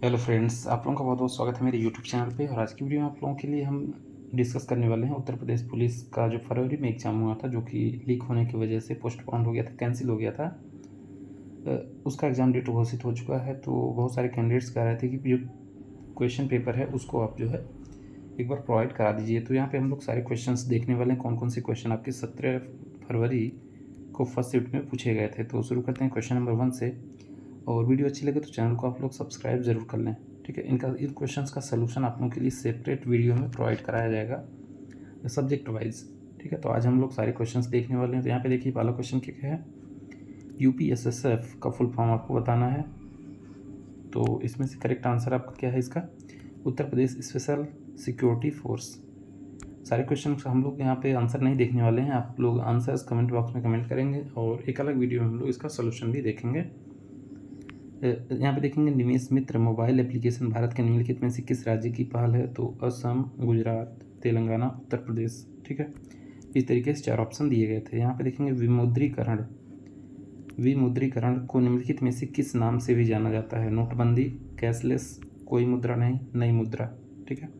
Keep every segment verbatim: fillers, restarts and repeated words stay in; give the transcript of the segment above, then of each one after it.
Hello friends, आप लोगों का बहुत बहुत स्वागत है मेरे यूट्यूब चैनल पे। और आज की वीडियो में आप लोगों के लिए हम डिस्कस करने वाले हैं उत्तर प्रदेश पुलिस का जो फरवरी में एग्ज़ाम हुआ था, जो कि लीक होने की वजह से पोस्टपोन हो गया था, कैंसिल हो गया था। अ, उसका एग्ज़ाम डेट घोषित हो चुका है। तो बहुत सारे कैंडिडेट्स कह रहे थे कि जो क्वेश्चन पेपर है उसको आप जो है एक बार प्रोवाइड करा दीजिए। तो यहाँ पे हम लोग सारे क्वेश्चंस देखने वाले हैं, कौन कौन से क्वेश्चन आपके सत्रह फरवरी को फर्स्ट शिफ्ट में पूछे गए थे। तो शुरू करते हैं क्वेश्चन नंबर वन से। और वीडियो अच्छी लगे तो चैनल को आप लोग सब्सक्राइब ज़रूर कर लें, ठीक है। इनका इन क्वेश्चंस का सलूशन आप लोगों के लिए सेपरेट वीडियो में प्रोवाइड कराया जाएगा सब्जेक्ट वाइज, ठीक है। तो आज हम लोग सारे क्वेश्चंस देखने वाले हैं। तो यहाँ पे देखिए पहला क्वेश्चन क्या है, यूपीएसएसएफ का फुल फॉर्म आपको बताना है। तो इसमें से करेक्ट आंसर आपका क्या है इसका, Uttar Pradesh special security force. सारे क्वेश्चन हम लोग यहाँ पे आंसर नहीं देखने वाले हैं, आप लोग आंसर्स कमेंट बॉक्स में कमेंट करेंगे और एक अलग वीडियो में हम लोग इसका सोल्यूशन भी देखेंगे। यहाँ पे देखेंगे निवेश मित्र मोबाइल एप्लीकेशन भारत के निम्नलिखित में से किस राज्य की पहल है। तो असम, गुजरात, तेलंगाना, उत्तर प्रदेश, ठीक है। इस तरीके से चार ऑप्शन दिए गए थे। यहाँ पे देखेंगे विमुद्रीकरण विमुद्रीकरण को निम्नलिखित में से किस नाम से भी जाना जाता है। नोटबंदी, कैशलेस, कोई मुद्रा नहीं, नई मुद्रा, ठीक है।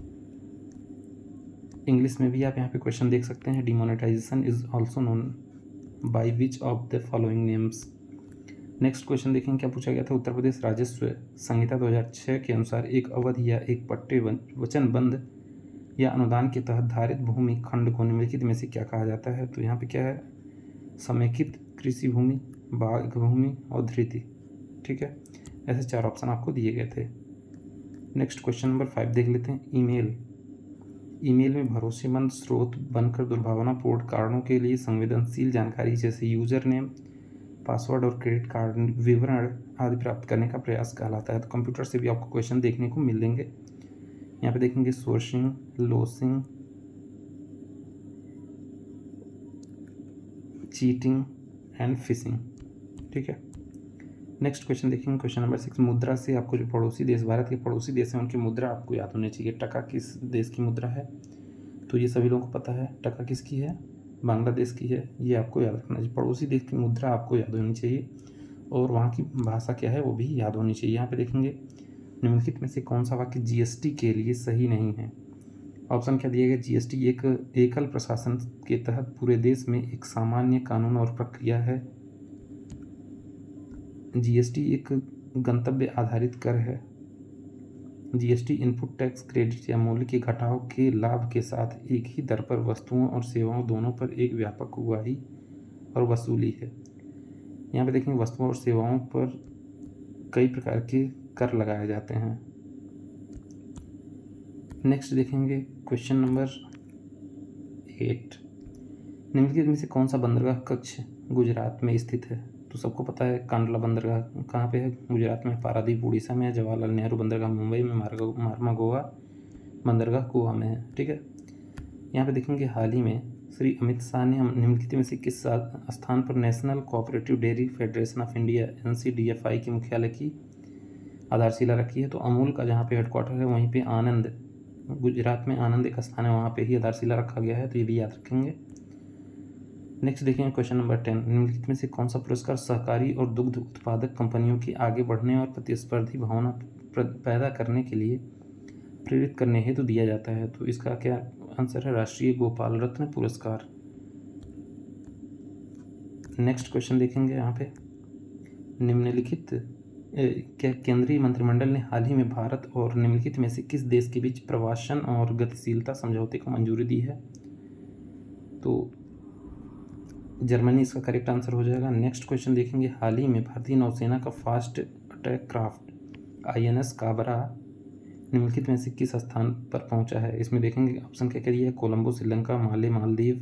इंग्लिश में भी आप यहाँ पे क्वेश्चन देख सकते हैं, demonetisation is also known by which of the following names. Next question देखेंगे क्या पूछा गया था। उत्तर प्रदेश राजस्व संहिता दो हज़ार छह के अनुसार एक अवधि या एक पट्टे वचनबंद या अनुदान के तहत धारित भूमि खंड को निम्नलिखित में से क्या कहा जाता है। तो यहाँ पे क्या है, समेकित कृषि भूमि, बाग भूमि और धृति, ठीक है। ऐसे चार ऑप्शन आपको दिए गए थे। नेक्स्ट क्वेश्चन नंबर फाइव देख लेते हैं। ईमेल ईमेल में भरोसेमंद स्रोत बनकर दुर्भावनापूर्ण कारणों के लिए संवेदनशील जानकारी जैसे यूजर नेम, पासवर्ड और क्रेडिट कार्ड विवरण आदि प्राप्त करने का प्रयास कहलाता है। तो कंप्यूटर से भी आपको क्वेश्चन देखने को मिलेंगे। यहाँ पे देखेंगे sourcing, losing, cheating and phishing, ठीक है। नेक्स्ट क्वेश्चन देखेंगे क्वेश्चन नंबर सिक्स। मुद्रा से आपको जो पड़ोसी देश, भारत के पड़ोसी देश हैं, उनकी मुद्रा आपको याद होनी चाहिए। टका किस देश की मुद्रा है, तो ये सभी लोगों को पता है। टका किसकी है, बांग्लादेश की है। ये आपको याद रखना चाहिए। पड़ोसी देश की मुद्रा आपको याद होनी चाहिए और वहाँ की भाषा क्या है वो भी याद होनी चाहिए। यहाँ पे देखेंगे निम्नलिखित में से कौन सा वाक्य जीएसटी के लिए सही नहीं है। ऑप्शन क्या दिया गया, जीएसटी एक एकल प्रशासन के तहत पूरे देश में एक सामान्य कानून और प्रक्रिया है। जीएसटी एक गंतव्य आधारित कर है। जीएसटी इनपुट टैक्स, क्रेडिट या मूल्य के घटाव के लाभ के साथ एक ही दर पर वस्तुओं और सेवाओं दोनों पर एक व्यापक उगाही और वसूली है। यहाँ पे देखेंगे वस्तुओं और सेवाओं पर कई प्रकार के कर लगाए जाते हैं। नेक्स्ट देखेंगे क्वेश्चन नंबर एट। निम्नलिखित में से कौन सा बंदरगाह कच्छ गुजरात में स्थित है। तो सबको पता है कांडला बंदरगाह कहाँ पे है, गुजरात में। पारादीप उड़ीसा में है। जवाहरलाल नेहरू बंदरगाह मुंबई में। मारमा गोवा बंदरगाह गोवा में है, ठीक है। यहाँ पे देखेंगे हाल ही में श्री अमित शाह ने निम्नलिखित में से किस स्थान पर National Cooperative Dairy Federation of India N C D F I के मुख्यालय की आधारशिला रखी है। तो अमूल का जहाँ पे हेडक्वार्टर है वहीं पे आनंद, गुजरात में आनंद एक स्थान है, वहाँ पे ही आधारशिला रखा गया है। तो ये भी याद रखेंगे। नेक्स्ट देखेंगे क्वेश्चन नंबर टेन। निम्नलिखित में से कौन सा पुरस्कार सहकारी और दुग्ध उत्पादक कंपनियों की आगे बढ़ने और प्रतिस्पर्धी भावना पैदा करने के लिए प्रेरित करने हेतु दिया जाता है। तो इसका क्या आंसर है, राष्ट्रीय गोपाल रत्न पुरस्कार। नेक्स्ट क्वेश्चन देखेंगे यहाँ पे। निम्नलिखित क्या केंद्रीय मंत्रिमंडल ने हाल ही में भारत और निम्नलिखित में से किस देश के बीच प्रवासन और गतिशीलता समझौते को मंजूरी दी है। तो जर्मनी इसका करेक्ट आंसर हो जाएगा। नेक्स्ट क्वेश्चन देखेंगे। हाल ही में भारतीय नौसेना का fast attack craft INS Kabra निम्नलिखित में से किस स्थान पर पहुंचा है। इसमें देखेंगे ऑप्शन क्या क्या दिया है, कोलंबो श्रीलंका, माले मालदीव,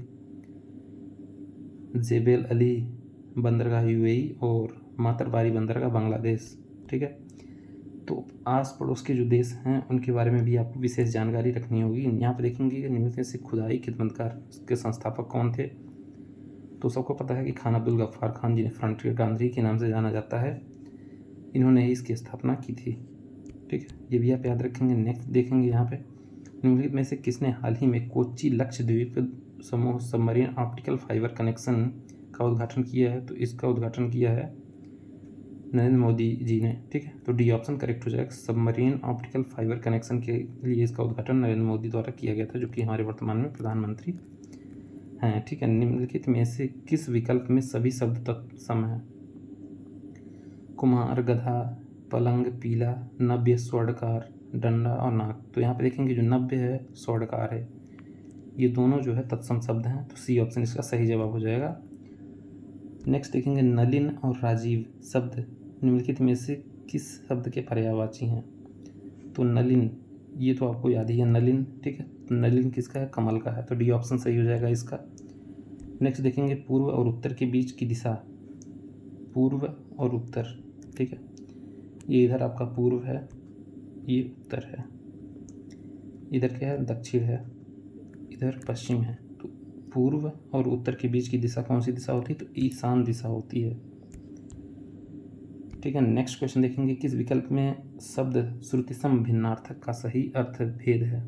जेबेल अली बंदरगाह यूएई और मातरबारी बंदरगाह बांग्लादेश, ठीक है। तो आस पड़ोस के जो देश हैं उनके बारे में भी आपको विशेष जानकारी रखनी होगी। यहाँ पे देखेंगे कि निम्नलिखित में से खुदाई खिदमतकार के संस्थापक कौन थे। तो सबको पता है कि खान अब्दुल गफ्फार खान, जिन्हें फ्रंटियर गांधी के नाम से जाना जाता है, इन्होंने ही इसकी स्थापना की थी, ठीक है। ये भी आप याद रखेंगे। नेक्स्ट देखेंगे यहाँ पे निम्नलिखित में से किसने हाल ही में कोच्चि लक्षद्वीप समूह सबमरीन ऑप्टिकल फाइबर कनेक्शन का उद्घाटन किया है। तो इसका उद्घाटन किया है नरेंद्र मोदी जी ने, ठीक है। तो डी ऑप्शन करेक्ट हो जाएगा। सबमरीन ऑप्टिकल फाइबर कनेक्शन के लिए इसका उद्घाटन नरेंद्र मोदी द्वारा किया गया था, जो कि हमारे वर्तमान में प्रधानमंत्री हैं, ठीक है। निम्नलिखित में से किस विकल्प में सभी शब्द तत्सम हैं? कुम्हार, गधा, पलंग, पीला, नव्य, स्वर्णकार, डंडा और नाक। तो यहाँ पे देखेंगे जो नव्य है, स्वर्णकार है, ये दोनों जो है तत्सम शब्द हैं, तो सी ऑप्शन इसका सही जवाब हो जाएगा। नेक्स्ट देखेंगे नलिन और राजीव शब्द निम्नलिखित में से किस शब्द के पर्यायवाची हैं? तो नलिन, ये तो आपको याद ही है नलिन, ठीक है। तो नलिन किसका है? कमल का है, तो डी ऑप्शन सही हो जाएगा इसका। नेक्स्ट देखेंगे पूर्व और उत्तर के बीच की दिशा, पूर्व और उत्तर, ठीक है। ये इधर आपका पूर्व है, ये उत्तर है, इधर क्या है? दक्षिण है, इधर पश्चिम है। तो पूर्व और उत्तर के बीच की दिशा कौन सी दिशा होती है? तो ईशान दिशा होती है, ठीक है। नेक्स्ट क्वेश्चन देखेंगे किस विकल्प में शब्द श्रुतिसम भिन्नार्थक का सही अर्थ भेद है?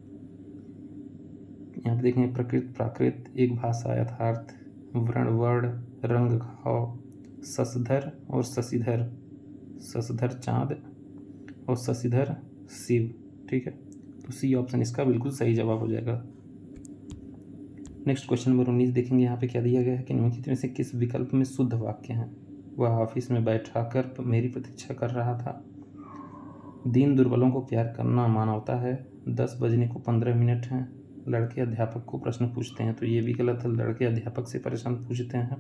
यहाँ पे देखेंगे प्रकृत, प्राकृत, एक भाषा, यथार्थ, वर्ण, वर्ण, रंग, घाव, शशधर और शशिधर, शशधर चाँद और शशिधर शिव, ठीक है। तो सी ऑप्शन इसका बिल्कुल सही जवाब हो जाएगा। नेक्स्ट क्वेश्चन नंबर उन्नीस देखेंगे, यहाँ पे क्या दिया गया है कि निम्नलिखित में से किस विकल्प में शुद्ध वाक्य हैं? वह ऑफिस में बैठा कर मेरी प्रतीक्षा कर रहा था, दीन दुर्बलों को प्यार करना मानवता है, दस बजने को पंद्रह मिनट हैं, लड़के अध्यापक को प्रश्न पूछते हैं। तो ये भी गलत है, लड़के अध्यापक से प्रश्न पूछते हैं।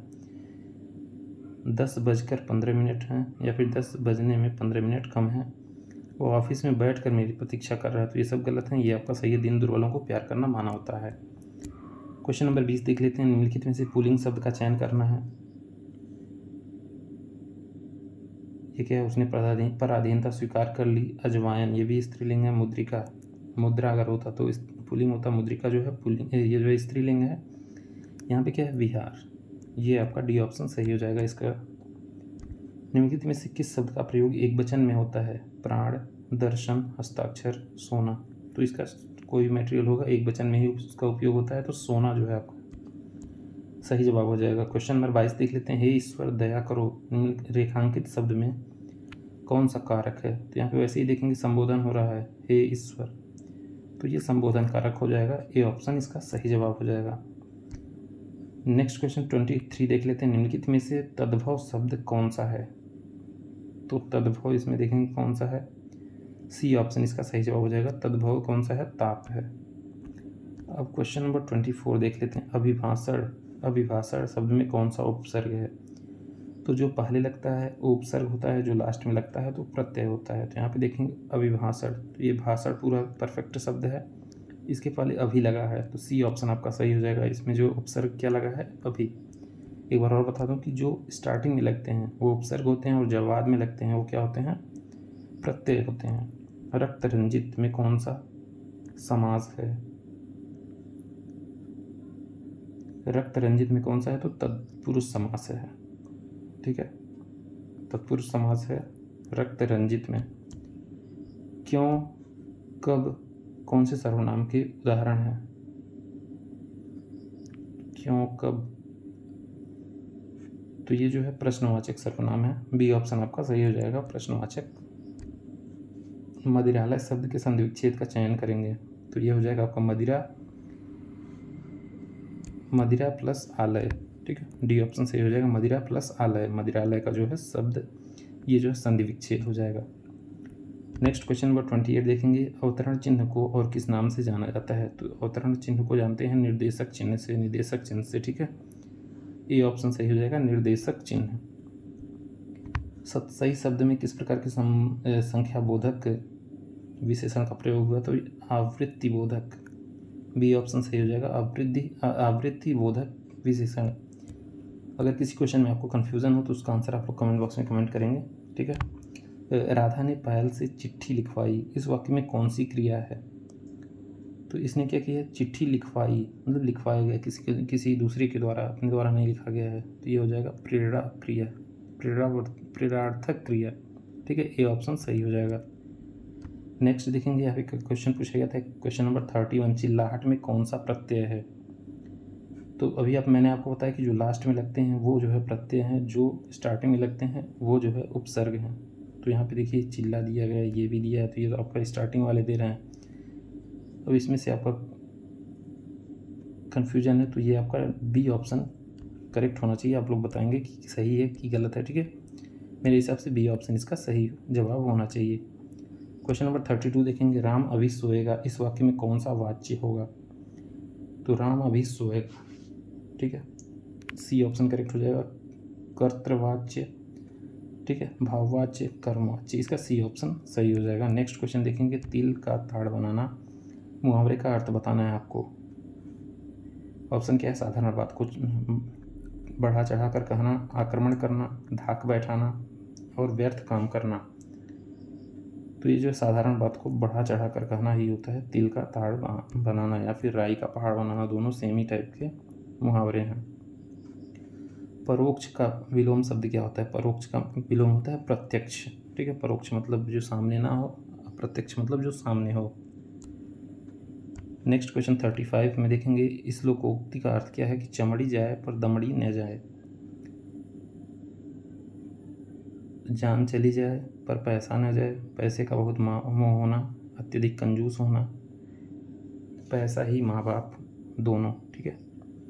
दस बजकर पंद्रह मिनट हैं या फिर दस बजने में पंद्रह मिनट कम है, वो ऑफिस में बैठ कर मेरी प्रतीक्षा कर रहा है। तो ये सब गलत हैं, ये आपका सही है, दीन दुर्बलों को प्यार करना मानवता है। क्वेश्चन नंबर बीस देख लेते हैं, निम्नलिखित में से पुल्लिंग शब्द का चयन करना है। ये क्या है? उसने पराधीन पराधीनता स्वीकार कर ली, अजवायन, ये भी स्त्रीलिंग है। मुद्रिका, मुद्रा अगर होता तो पुल्लिंग होता, मुद्रिका जो है पुल्लिंग, ये जो है स्त्रीलिंग है। यहाँ पे क्या है? विहार, ये आपका डी ऑप्शन सही हो जाएगा इसका। निम्नलिखित में से किस शब्द का प्रयोग एक वचन में होता है? प्राण, दर्शन, हस्ताक्षर, सोना। तो इसका कोई भी मटेरियल होगा एक वचन में ही उसका उपयोग होता है, तो सोना जो है आपका सही जवाब हो जाएगा। क्वेश्चन नंबर बाईस देख लेते हैं, हे ईश्वर दया करो रेखांकित शब्द में कौन सा कारक है? तो यहाँ पे वैसे ही देखेंगे संबोधन हो रहा है, हे ईश्वर, तो ये संबोधन कारक हो जाएगा, ए ऑप्शन इसका सही जवाब हो जाएगा। नेक्स्ट क्वेश्चन ट्वेंटी थ्री देख लेते हैं, निम्नलिखित में से तद्भव शब्द कौन सा है? तो तद्भव इसमें देखेंगे कौन सा है, सी ऑप्शन इसका सही जवाब हो जाएगा। तद्भव कौन सा है? ताप है। अब क्वेश्चन नंबर ट्वेंटी फोर देख लेते हैं, अभिभाषण, अभिभाषण शब्द में कौन सा उपसर्ग है? तो जो पहले लगता है वो उपसर्ग होता है, जो लास्ट में लगता है तो प्रत्यय होता है। तो यहाँ पे देखेंगे अभिभाषण, तो ये भाषण पूरा परफेक्ट शब्द है, इसके पहले अभी लगा है, तो सी ऑप्शन आपका सही हो जाएगा। इसमें जो उपसर्ग क्या लगा है? अभी। एक बार और बता दूं कि जो स्टार्टिंग में लगते हैं वो उपसर्ग होते हैं और जो बाद में लगते हैं वो क्या होते हैं? प्रत्यय होते हैं। रक्त रंजित में कौन सा समास है? रक्त रंजित में कौन सा है? तो तत्पुरुष समास है, ठीक है, तत्पुरुष समास है रक्त रंजित में। क्यों, कब, कौन से सर्वनाम के उदाहरण हैं? क्यों, कब, तो ये जो है प्रश्नवाचक सर्वनाम है, बी ऑप्शन आपका सही हो जाएगा, प्रश्नवाचक। मदिरालय शब्द के संधि विच्छेद का चयन करेंगे, तो ये हो जाएगा आपका मदिरा, मदिरा प्लस आलय, ठीक है, डी ऑप्शन सही हो जाएगा, मदिरा प्लस आलय। मदिरालय का जो है शब्द ये जो है संधि विच्छेद हो जाएगा। Next question number twenty eight देखेंगे, अवतरण चिन्ह को और किस नाम से जाना जाता है? तो अवतरण चिन्ह को जानते हैं निर्देशक चिन्ह से, निर्देशक चिन्ह से, ठीक है, ये ऑप्शन सही हो जाएगा, निर्देशक चिन्ह। सही शब्द में किस प्रकार के संख्या बोधक विशेषण का प्रयोग हुआ? तो आवृत्ति बोधक, बी ऑप्शन सही हो जाएगा, आवृत्ति आवृत्ति बोधक विशेषण। अगर किसी क्वेश्चन में आपको कन्फ्यूज़न हो तो उसका आंसर आप लोग कमेंट बॉक्स में कमेंट करेंगे, ठीक है। राधा ने पायल से चिट्ठी लिखवाई, इस वाक्य में कौन सी क्रिया है? तो इसने क्या किया? चिट्ठी लिखवाई, मतलब लिखवाया गया किसी के किसी दूसरे के द्वारा, अपने द्वारा नहीं लिखा गया है, तो ये हो जाएगा प्रेरणा क्रिया, प्रेरणा प्रेरणार्थक क्रिया, ठीक है, ए ऑप्शन सही हो जाएगा। नेक्स्ट देखेंगे, यहाँ पे क्वेश्चन पूछा गया था क्वेश्चन नंबर थर्टी वन, चिल्लाहट में कौन सा प्रत्यय है? तो अभी अब मैंने आपको बताया कि जो लास्ट में लगते हैं वो जो है प्रत्यय हैं, जो स्टार्टिंग में लगते हैं वो जो है उपसर्ग हैं। तो यहाँ पे देखिए चिल्ला दिया गया है, ये भी दिया है, तो ये तो आपका स्टार्टिंग वाले दे रहे हैं। अब इसमें से आपका कन्फ्यूजन है तो ये आपका बी ऑप्शन करेक्ट होना चाहिए। आप लोग बताएंगे कि सही है कि गलत है, ठीक है। मेरे हिसाब से बी ऑप्शन इसका सही जवाब होना चाहिए। क्वेश्चन नंबर थर्टी टू देखेंगे, राम अभी सोएगा, इस वाक्य में कौन सा वाच्य होगा? तो राम अभी सोएगा, ठीक है, सी ऑप्शन करेक्ट हो जाएगा। कर्तृवाच्य, ठीक है, भाववाच्य, कर्मवाच्य, इसका सी ऑप्शन सही हो जाएगा। नेक्स्ट क्वेश्चन देखेंगे, तिल का ताड़ बनाना, मुहावरे का अर्थ बताना है आपको। ऑप्शन क्या है? साधारण बात को बढ़ा चढ़ा कर कहना, आक्रमण करना, धाक बैठाना और व्यर्थ काम करना। तो ये जो साधारण बात को बढ़ा चढ़ा कर कहना ही होता है। तिल का ताड़ बनाना या फिर राई का पहाड़ बनाना, दोनों सेम ही टाइप के मुहावरे हैं। परोक्ष का विलोम शब्द क्या होता है? परोक्ष का विलोम होता है प्रत्यक्ष, ठीक है। परोक्ष मतलब जो सामने ना हो, अप्रत्यक्ष मतलब जो सामने हो। नेक्स्ट क्वेश्चन थर्टी फाइव में देखेंगे, इस लोकोक्ति का अर्थ क्या है कि चमड़ी जाए पर दमड़ी न जाए, जान चली जाए पर पैसा न जाए, पैसे का बहुत मोह होना, अत्यधिक कंजूस होना, पैसा ही माँ बाप दोनों, ठीक है।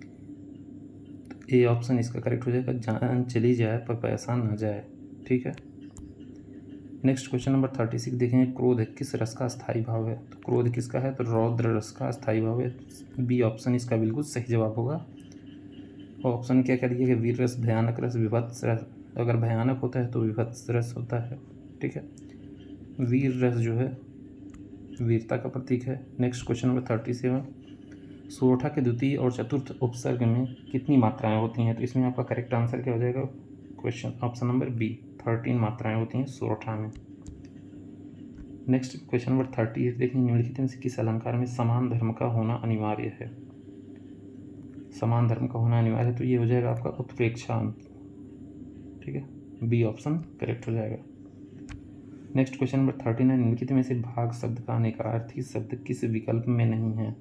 तो ए ऑप्शन इसका करेक्ट हो जाएगा, जान चली जाए पर पैसा न जाए, ठीक है। Next question number thirty six देखेंगे, क्रोध किस रस का स्थायी भाव है? तो क्रोध किसका है? तो रौद्र रस का स्थायी भाव है। बी ऑप्शन इसका बिल्कुल सही जवाब होगा। ऑप्शन क्या क्या दिया गया? वीर रस, भयानक रस, विभत्स रस। अगर भयानक होता है तो विभत्स रस होता है, ठीक है। वीर रस जो है वीरता का प्रतीक है। Next question number thirty seven, सोरठा के द्वितीय और चतुर्थ उपसर्ग में कितनी मात्राएं होती हैं? तो इसमें आपका करेक्ट आंसर क्या हो जाएगा? Question option number B, thirteen मात्राएं होती हैं सोरठा में। Next question number thirty eight देखेंगे, निम्नलिखित में से किस अलंकार में समान धर्म का होना अनिवार्य है? समान धर्म का होना अनिवार्य है तो ये हो जाएगा आपका उत्प्रेक्षांत, ठीक है, बी ऑप्शन करेक्ट हो जाएगा। Next question number thirty nine, निम्नलिखित में से भाग शब्द का अनेकार्थी शब्द किस विकल्प में नहीं है?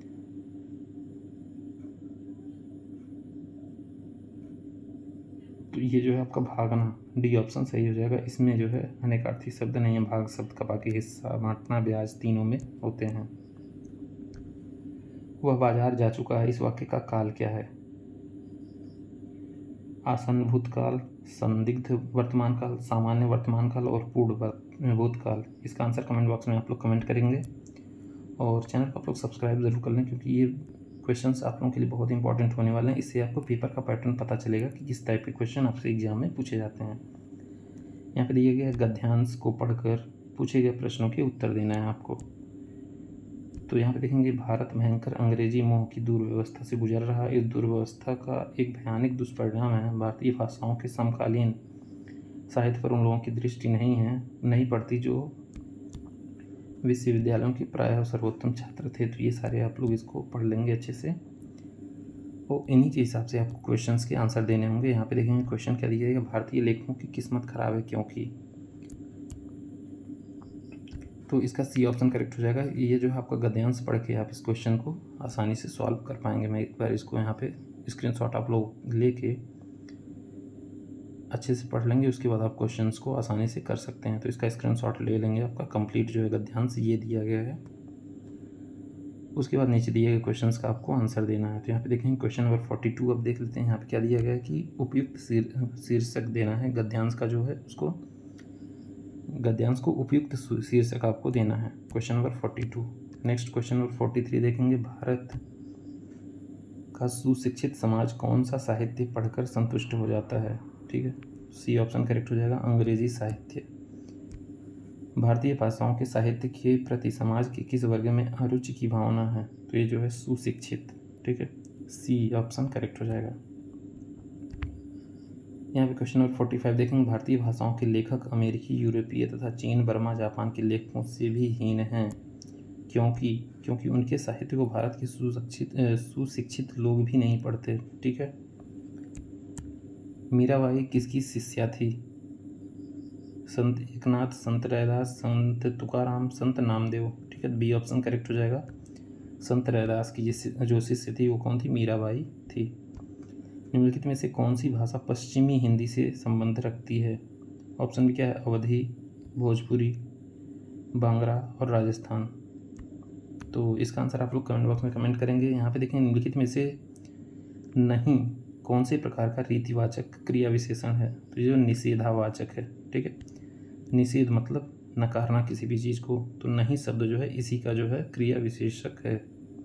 तो ये जो है आपका भागना, डी ऑप्शन सही हो जाएगा। इसमें जो है अनेकार्थी शब्द नहीं है, भाग शब्द का बाकी हिस्सा बांटना, ब्याज तीनों में होते हैं। वह बाजार जा चुका है, इस वाक्य का काल क्या है? आसन भूतकाल, संदिग्ध वर्तमान काल, सामान्य वर्तमान काल और पूर्ण भूतकाल। इसका आंसर कमेंट बॉक्स में आप लोग कमेंट करेंगे और चैनल को आप लोग सब्सक्राइब ज़रूर कर लें, क्योंकि ये क्वेश्चंस आप लोगों के लिए बहुत इंपॉर्टेंट होने वाले हैं। इससे आपको पेपर का पैटर्न पता चलेगा कि किस टाइप के क्वेश्चन आपसे एग्जाम में पूछे जाते हैं। यहाँ पे दिया गया गद्यांश को पढ़कर पूछे गए प्रश्नों के उत्तर देना है आपको। तो यहाँ पे देखेंगे, भारत भयंकर अंग्रेजी मोह की दुर्व्यवस्था से गुजर रहा है। इस दुर्व्यवस्था का एक भयानक दुष्परिणाम है भारतीय भाषाओं के समकालीन साहित्य पर उन लोगों की दृष्टि नहीं है नहीं पड़ती जो विश्वविद्यालयों के प्रायः सर्वोत्तम छात्र थे। तो ये सारे आप लोग इसको पढ़ लेंगे अच्छे से और इन्हीं के हिसाब से आपको क्वेश्चंस के आंसर देने होंगे। यहाँ पे देखेंगे क्वेश्चन क्या दिया जाएगा, भारतीय लेखकों की किस्मत खराब है क्योंकि, तो इसका सी ऑप्शन करेक्ट हो जाएगा। ये जो है आपका गद्यांश पढ़ के आप इस क्वेश्चन को आसानी से सॉल्व कर पाएंगे। मैं एक बार इसको यहाँ पे स्क्रीनशॉट आप लोग लेके अच्छे से पढ़ लेंगे, उसके बाद आप क्वेश्चंस को आसानी से कर सकते हैं। तो इसका स्क्रीनशॉट ले लेंगे, आपका कंप्लीट जो है गद्यांश ये दिया गया है। उसके बाद नीचे दिए गए क्वेश्चंस का आपको आंसर देना है। तो यहाँ पे देखेंगे क्वेश्चन नंबर फोर्टी टू अब देख लेते हैं। यहाँ पे क्या दिया गया है कि उपयुक्त शीर्षक देना है गद्यांश का, जो है उसको गद्यांश को उपयुक्त शीर्षक आपको देना है। Question number forty two. Next question number forty three देखेंगे, भारत का सुशिक्षित समाज कौन सा साहित्य पढ़कर संतुष्ट हो जाता है? ठीक है, सी ऑप्शन करेक्ट हो जाएगा, अंग्रेजी साहित्य। भारतीय भाषाओं के साहित्य के प्रति समाज के किस वर्ग में अरुचि की भावना है? तो ये जो है सुशिक्षित, ठीक है, सी ऑप्शन करेक्ट हो जाएगा। यहाँ पे क्वेश्चन नंबर फोर्टी फाइव देखेंगे, भारतीय भाषाओं के लेखक अमेरिकी, यूरोपीय तथा चीन, बर्मा, जापान के लेखकों से भी हीन हैं क्योंकि क्योंकि उनके साहित्य को भारत के सुशिक्षित सुशिक्षित लोग भी नहीं पढ़ते। ठीक है, मीराबाई किसकी शिष्या थी? संत एकनाथ, संत रैदास, संत तुकाराम, संत नामदेव। ठीक है, बी ऑप्शन करेक्ट हो जाएगा। संत रैदास की जिस जो शिष्य थी वो कौन थी? मीराबाई थी। निम्नलिखित में से कौन सी भाषा पश्चिमी हिंदी से संबंध रखती है? ऑप्शन भी क्या है? अवधी, भोजपुरी, बांग्रा और राजस्थान। तो इसका आंसर आप लोग कमेंट बॉक्स में कमेंट करेंगे। यहाँ पे देखें निम्नलिखित में से नहीं कौन से प्रकार का रीतिवाचक क्रिया विशेषण है? तो ये जो निषेधावाचक है, ठीक है, निषेध मतलब नकारना किसी भी चीज़ को, तो नहीं शब्द जो है इसी का जो है क्रिया विशेषक है।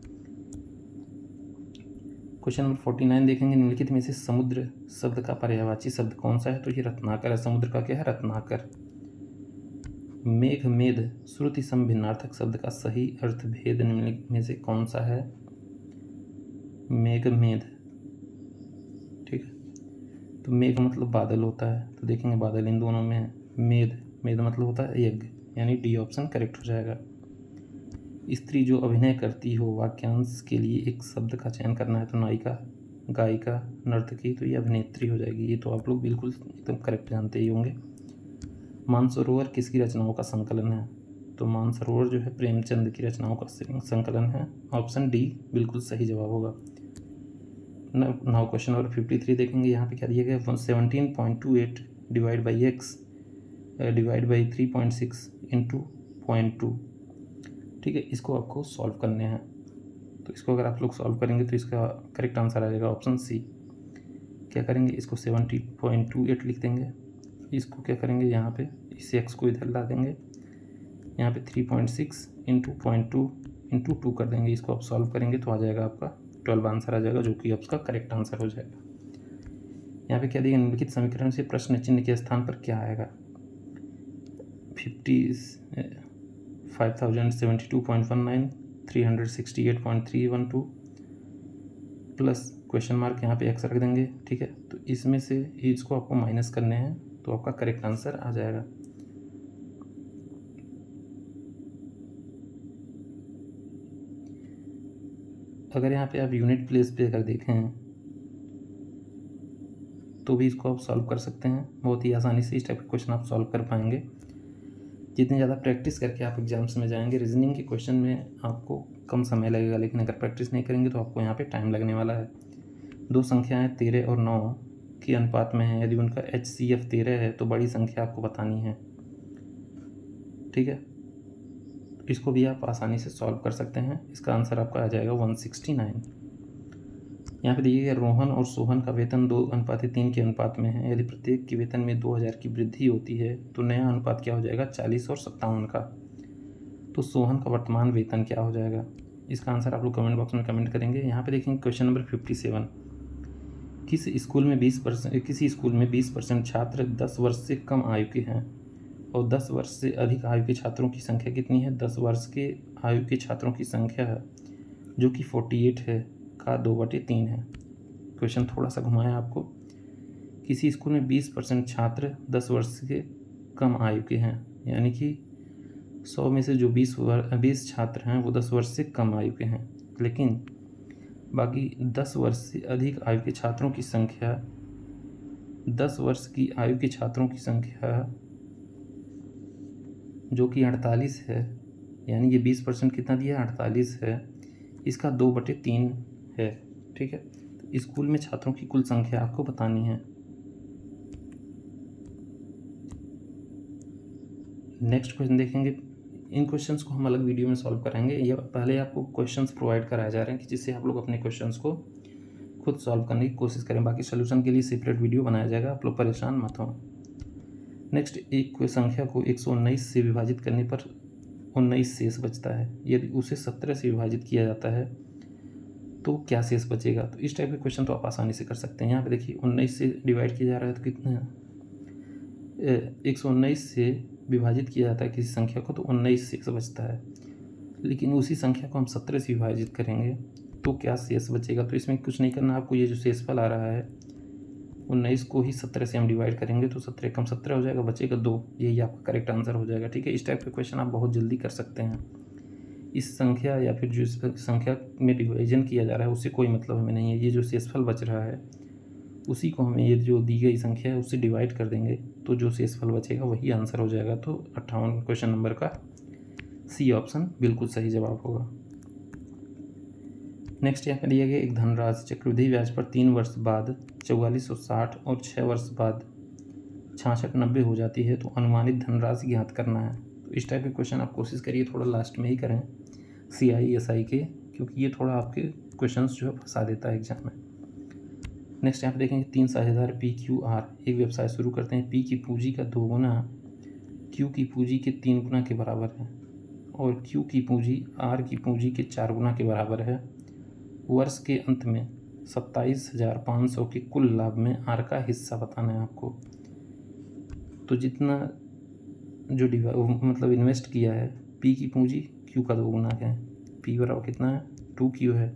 क्वेश्चन नंबर फोर्टी नाइन देखेंगे, निम्नलिखित में से समुद्र शब्द का पर्यायवाची शब्द कौन सा है? तो ये रत्नाकर है। समुद्र का क्या है? रत्नाकर। मेघ मेध श्रुति सम भिन्नार्थक शब्द का सही अर्थ भेद निम्नलिखित में से कौन सा है? मेघ मेध, ठीक है। तो मेघ मतलब बादल होता है, तो देखेंगे बादल इन दोनों में है। मेध मेध मतलब होता है यज्ञ, यानी डी ऑप्शन करेक्ट हो जाएगा। स्त्री जो अभिनय करती हो वाक्यांश के लिए एक शब्द का चयन करना है, तो नायिका, गायिका, नर्तकी, तो ये अभिनेत्री हो जाएगी। ये तो आप लोग बिल्कुल एकदम करेक्ट जानते ही होंगे। मानसरोवर किसकी रचनाओं का संकलन है? तो मानसरोवर जो है प्रेमचंद की रचनाओं का संकलन है। ऑप्शन डी बिल्कुल सही जवाब होगा। Now question number fifty three देखेंगे, यहाँ पे क्या दिया गया? Seventeen point two eight divide by X divide by three point six into point two, ठीक है। इसको आपको सॉल्व करने हैं, तो इसको अगर आप लोग सॉल्व करेंगे तो इसका करेक्ट आंसर आ जाएगा ऑप्शन सी। क्या करेंगे? इसको सेवेंटी पॉइंट टू एट लिख देंगे। इसको क्या करेंगे? यहाँ पे इस एक्स को इधर ला देंगे, यहाँ पे three point six into point two into two कर देंगे। इसको आप सॉल्व करेंगे तो आ जाएगा आपका ट्वेल्व आंसर आ जाएगा, जो कि आपका करेक्ट आंसर हो जाएगा। यहाँ पे क्या दिया? निम्नलिखित समीकरण से प्रश्न चिन्ह के स्थान पर क्या आएगा? Fifty five thousand seventy two point one nine, three hundred sixty eight point three one two plus question mark, यहाँ पे एक्स रख देंगे, ठीक है। तो इसमें से इसको आपको माइनस करने हैं, तो आपका करेक्ट आंसर आ जाएगा। अगर यहाँ पे आप यूनिट प्लेस पे अगर देखें तो भी इसको आप सॉल्व कर सकते हैं बहुत ही आसानी से। इस टाइप के क्वेश्चन आप सॉल्व कर पाएंगे जितनी ज़्यादा प्रैक्टिस करके आप एग्जाम्स में जाएंगे। रीजनिंग के क्वेश्चन में आपको कम समय लगेगा, लेकिन अगर प्रैक्टिस नहीं करेंगे तो आपको यहाँ पे टाइम लगने वाला है। दो संख्याएं तेरह और नौ के अनुपात में है, यदि उनका एच सी एफ तेरह है तो बड़ी संख्या आपको बतानी है, ठीक है। इसको भी आप आसानी से सॉल्व कर सकते हैं। इसका आंसर आपका आ जाएगा वन सिक्सटी नाइन। यहाँ पे देखिएगा रोहन और सोहन का वेतन दो अनुपात तीन के अनुपात में है। यदि प्रत्येक के वेतन में दो हज़ार की वृद्धि होती है तो नया अनुपात क्या हो जाएगा? चालीस और सत्तावन का। तो सोहन का वर्तमान वेतन क्या हो जाएगा? इसका आंसर आप लोग कमेंट बॉक्स में कमेंट करेंगे। यहाँ पे देखेंगे क्वेश्चन नंबर फिफ्टी सेवन, किस स्कूल में बीस परसेंट किसी स्कूल में बीस परसेंट छात्र दस वर्ष से कम आयु के हैं और दस वर्ष से अधिक आयु के छात्रों की संख्या कितनी है? दस वर्ष के आयु के छात्रों की संख्या है जो कि अड़तालीस है का दो बटे तीन है। क्वेश्चन थोड़ा सा घुमाया आपको। किसी स्कूल में बीस परसेंट छात्र दस वर्ष के कम आयु के हैं, यानी कि सौ में से जो बीस बीस छात्र हैं वो दस वर्ष से कम आयु के हैं, लेकिन बाकी दस वर्ष से अधिक आयु के छात्रों की संख्या दस वर्ष की आयु के छात्रों की संख्या जो कि अड़तालीस है, यानी ये बीस परसेंट कितना दिया? अड़तालीस है, इसका दो बटे तीन है, ठीक है। तो स्कूल में छात्रों की कुल संख्या आपको बतानी है। नेक्स्ट क्वेश्चन देखेंगे। इन क्वेश्चंस को हम अलग वीडियो में सॉल्व कराएंगे। ये पहले आपको क्वेश्चंस प्रोवाइड कराए जा रहे हैं कि जिससे आप लोग अपने क्वेश्चंस को खुद सॉल्व करने की कोशिश करें। बाकी सोल्यूशन के लिए सेपरेट वीडियो बनाया जाएगा, आप लोग परेशान मत हो। नेक्स्ट, एक कोई संख्या को एक सौ उन्नीस से विभाजित करने पर उन्नीस शेष बचता है। यदि उसे सत्रह से विभाजित किया जाता है तो क्या शेष बचेगा? तो इस टाइप के क्वेश्चन तो आप आसानी से कर सकते हैं। यहाँ पे देखिए उन्नीस से डिवाइड किया जा रहा है तो कितना एक सौ उन्नीस से विभाजित किया जाता है किसी संख्या को तो उन्नीस शेष बचता है, लेकिन उसी संख्या को हम सत्रह से विभाजित करेंगे तो क्या शेष बचेगा? तो इसमें कुछ नहीं करना आपको। ये जो शेषफल आ रहा है उन्नीस को ही सत्रह से हम डिवाइड करेंगे तो सत्रह कम सत्रह हो जाएगा, बचेगा दो। यही आपका करेक्ट आंसर हो जाएगा, ठीक है। इस टाइप के क्वेश्चन आप बहुत जल्दी कर सकते हैं। इस संख्या या फिर जो इस संख्या में डिवीजन किया जा रहा है उससे कोई मतलब हमें नहीं है। ये जो शेषफल बच रहा है उसी को हमें ये जो दी गई संख्या है उससे डिवाइड कर देंगे तो जो शेषफल बचेगा वही आंसर हो जाएगा। तो अट्ठावन क्वेश्चन नंबर का सी ऑप्शन बिल्कुल सही जवाब होगा। नेक्स्ट यहाँ पे दिया गया एक धनराशि चक्रवृद्धि ब्याज पर तीन वर्ष बाद चौवालीस सौ साठ और छः वर्ष बाद छियासठ नब्बे हो जाती है तो अनुमानित धनराशि ज्ञात करना है। तो इस टाइप के क्वेश्चन आप कोशिश करिए थोड़ा लास्ट में ही करें सी आई एस आई के, क्योंकि ये थोड़ा आपके क्वेश्चंस जो है फंसा देता है एग्जाम में। नेक्स्ट यहाँ पे देखेंगे तीन साझेदार पी क्यू आर एक व्यवसाय शुरू करते हैं। पी की पूंजी का दो गुना क्यू की पूंजी के तीन गुना के बराबर है और क्यू की पूंजी आर की पूंजी के चार गुना के बराबर है। वर्ष के अंत में सत्ताईस हजार पाँच सौ के कुल लाभ में आर का हिस्सा बताना है आपको। तो जितना जो मतलब इन्वेस्ट किया है पी की पूंजी क्यू का दो गुना है, पी बराबर कितना है टू क्यू है,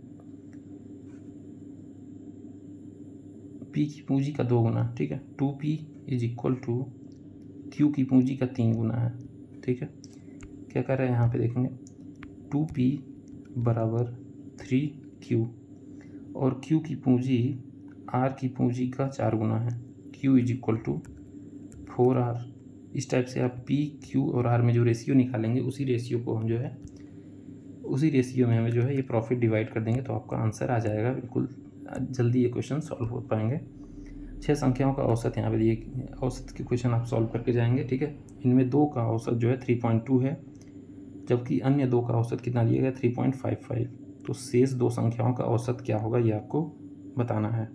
पी की पूंजी का दो गुना, ठीक है, two P is equal to Q की पूंजी का तीन गुना है, ठीक है। क्या कर रहे हैं यहाँ पे देखेंगे टू पी बराबर थ्री क्यू और क्यू की पूंजी आर की पूंजी का चार गुना है, Q is equal to four R. इस टाइप से आप पी क्यू और आर में जो रेशियो निकालेंगे उसी रेशियो को हम जो है उसी रेशियो में हमें जो है ये प्रॉफिट डिवाइड कर देंगे तो आपका आंसर आ जाएगा। बिल्कुल जल्दी ये क्वेश्चन सॉल्व हो पाएंगे। छः संख्याओं का औसत यहाँ पे दिए, औसत के क्वेश्चन आप सॉल्व करके जाएंगे, ठीक है। इनमें दो का औसत जो है थ्री पॉइंट टू है जबकि अन्य दो का औसत कितना दिया गया थ्री पॉइंट फाइव फाइव। तो शेष दो संख्याओं का औसत क्या होगा ये आपको बताना है।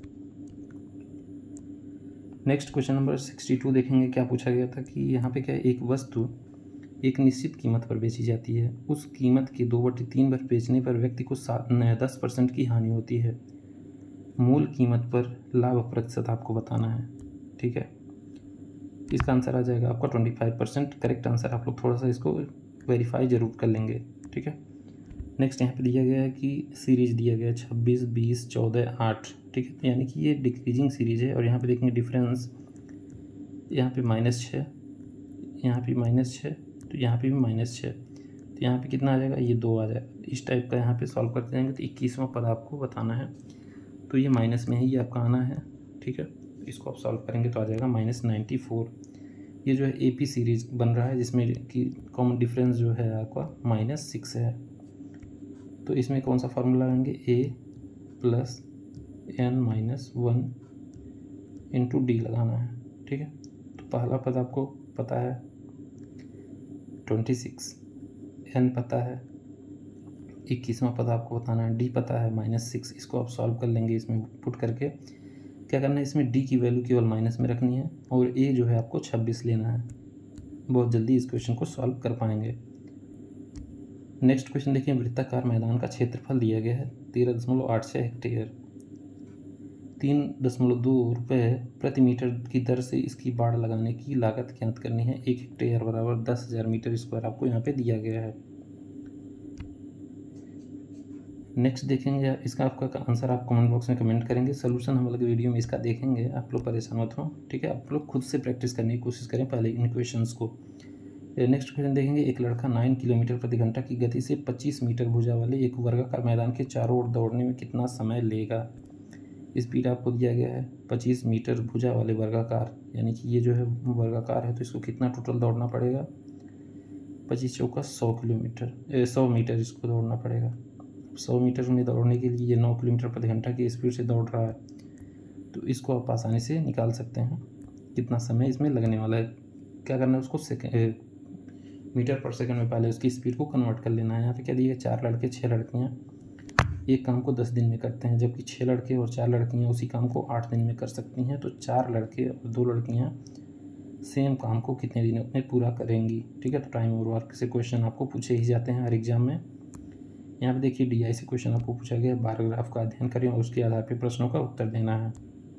Next question number sixty two देखेंगे। क्या पूछा गया था कि यहाँ पे क्या है, एक वस्तु एक निश्चित कीमत पर बेची जाती है, उस कीमत के दो बटे तीन बार बेचने पर व्यक्ति को सात दस परसेंट की हानि होती है। मूल कीमत पर लाभ प्रतिशत आपको बताना है, ठीक है। इसका आंसर आ जाएगा आपका twenty five percent. Correct answer आप लोग थोड़ा सा इसको वेरीफाई जरूर कर लेंगे, ठीक है। नेक्स्ट यहाँ पे दिया गया है कि सीरीज दिया गया है छब्बीस बीस चौदह आठ, ठीक है। यानी कि ये डिक्रीजिंग सीरीज है और यहाँ पे देखेंगे डिफरेंस, यहाँ पे माइनस छः, यहाँ पे माइनस छः, तो यहाँ पे भी माइनस छः, तो यहाँ पे कितना आ जाएगा ये दो आ जाएगा। इस टाइप का यहाँ पे सॉल्व करते जाएंगे तो इक्कीसवां पद आपको बताना है, तो ये माइनस में ही ये आपका आना है, ठीक है। इसको आप सॉल्व करेंगे तो आ जाएगा माइनस नाइन्टी फोर। ये जो है ए पी सीरीज बन रहा है जिसमें कि कॉमन डिफरेंस जो है आपका माइनस सिक्स है। तो इसमें कौन सा फार्मूला लगाएंगे, A plus N minus one into D लगाना है, ठीक है। तो पहला पद आपको पता है ट्वेंटी सिक्स, एन पता है, इक्कीसवां पद आपको बताना है, डी पता है माइनस सिक्स। इसको आप सॉल्व कर लेंगे इसमें पुट करके। क्या करना है, इसमें डी की वैल्यू केवल माइनस में रखनी है और ए जो है आपको छब्बीस लेना है। बहुत जल्दी इस क्वेश्चन को सॉल्व कर पाएंगे। नेक्स्ट क्वेश्चन देखिए, वृत्ताकार मैदान का क्षेत्रफल दिया गया है तेरह दशमलव आठ छः हेक्टेयर, तीन दशमलव दो रुपये प्रति मीटर की दर से इसकी बाड़ लगाने की लागत ज्ञात करनी है। एक हेक्टेयर बराबर दस हज़ार मीटर स्क्वायर आपको यहाँ पे दिया गया है। नेक्स्ट देखेंगे इसका आपका आंसर आप कमेंट बॉक्स में कमेंट करेंगे। सोल्यूशन हम लोग वीडियो में इसका देखेंगे, आप लोग परेशान मत हो, ठीक है। आप लोग खुद से प्रैक्टिस करने की कोशिश करें पहले इन क्वेश्चंस को। नेक्स्ट क्वेश्चन देखेंगे, एक लड़का नौ किलोमीटर प्रति घंटा की गति से पच्चीस मीटर भुजा वाले एक वर्गाकार मैदान के चारों ओर दौड़ने में कितना समय लेगा। स्पीड आपको दिया गया है पच्चीस मीटर भुजा वाले वर्गाकार, यानी कि ये जो है वर्गाकार है तो इसको कितना टोटल दौड़ना पड़ेगा, पच्चीस चौका सौ किलोमीटर सौ मीटर इसको दौड़ना पड़ेगा। सौ मीटर में दौड़ने के लिए ये नौ किलोमीटर प्रति घंटा की स्पीड से दौड़ रहा है, तो इसको आप आसानी से निकाल सकते हैं कितना समय इसमें लगने वाला है। क्या करना है, उसको सेकेंड मीटर पर सेकंड में पहले उसकी स्पीड को कन्वर्ट कर लेना है। यहाँ पे क्या दिया, चार लड़के छः लड़कियाँ एक काम को दस दिन में करते हैं, जबकि छः लड़के और चार लड़कियाँ उसी काम को आठ दिन में कर सकती हैं। तो चार लड़के और दो लड़कियाँ सेम काम को कितने दिनों में पूरा करेंगी, ठीक है। तो टाइम और वर्क से क्वेश्चन आपको पूछे ही जाते हैं हर एग्जाम में। यहाँ पे देखिए डी आई से क्वेश्चन आपको पूछा गया, बार ग्राफ का अध्ययन करें और उसके आधार पर प्रश्नों का उत्तर देना है।